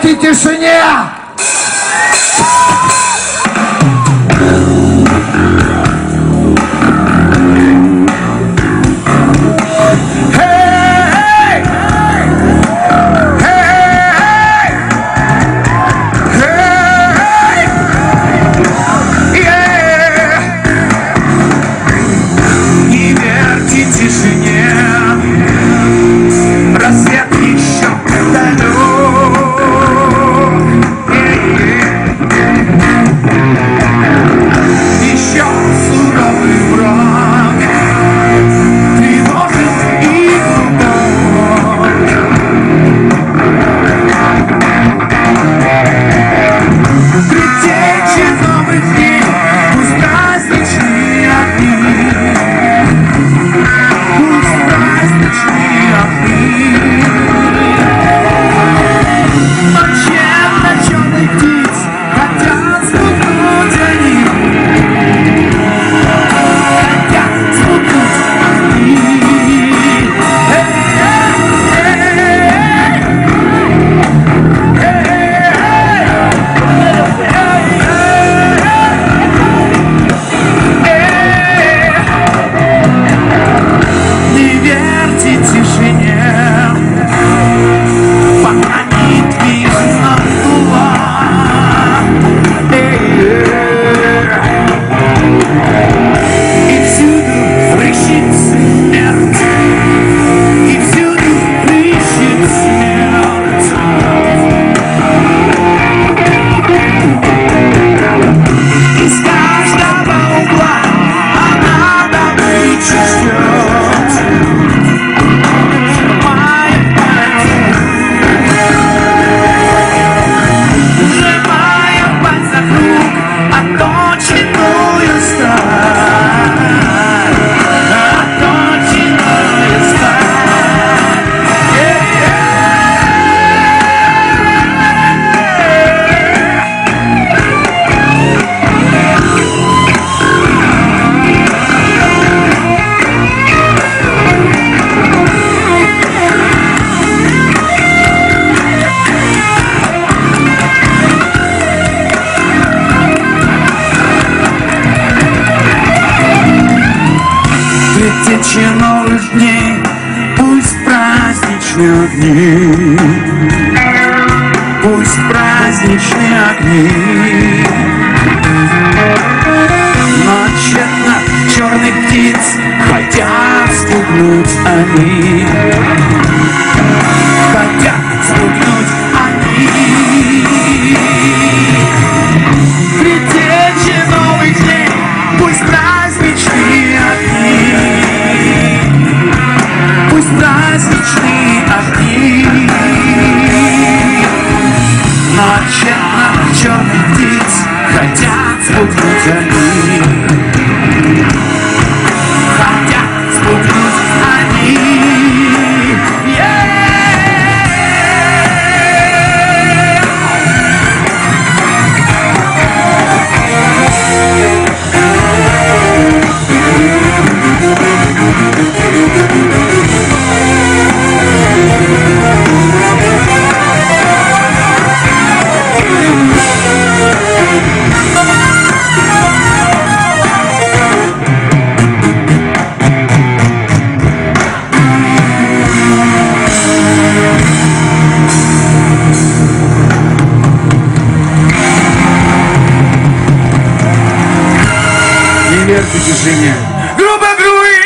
верьте тишине! Тысячи новых дней, пусть праздничные огни, пусть праздничные огни. Но тщетно черных птиц хотят спугнуть они, хотят спугнуть они. Предтечи новых дней, пусть праздничные огни, пусть праздничные огни. Но тщетно черных птиц хотят спугнуть они, хотят спугнуть они. Не верьте тишине. Группа Груи!